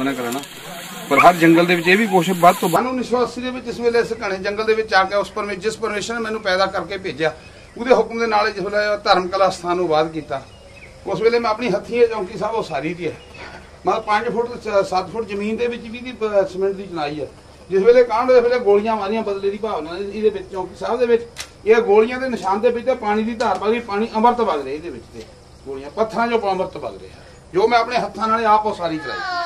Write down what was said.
मना कराना पर हर जंगल दे विच ये भी कुछ ਵੱਧ ਤੋਂ ਵੱਧ 1980 ਦੇ ਵਿੱਚ ਇਸ ਵੇਲੇ ਇਸ ਘਣੇ ਜੰਗਲ ਦੇ ਵਿੱਚ ਆ ਕੇ ਉਸ ਜਿਸ ਪਰਮੇਸ਼ਰ ਨੇ ਮੈਨੂੰ ਪੈਦਾ ਕਰਕੇ ਭੇਜਿਆ ਉਹਦੇ ਹੁਕਮ ਦੇ ਨਾਲ ਜਿਸ ਵੇਲੇ ਧਰਮ ਕਲਾ ਸਥਾਨ ਨੂੰ ਆਬਾਦ ਕੀਤਾ ਉਸ ਵੇਲੇ ਮੈਂ ਆਪਣੀ ਹੱਥੀਂ ਚੌਂਕੀ ਸਾਹਿਬ ਉਹ ਸਾਰੀ ਦੀ ਹੈ मतलब 5 फुट 7 फुट जमीन के सीमेंट की चुनाई है जिस वे कांड उस वे गोलियां मारिया बदले की भावना ये चौंकी साहब ये गोलियां के निशान के पानी की धार पा गई पानी अमृत वग रहे ये गोलियां पत्थर जो अमृत वग रहे जो मैं अपने हत्थों आप सारी चलाई।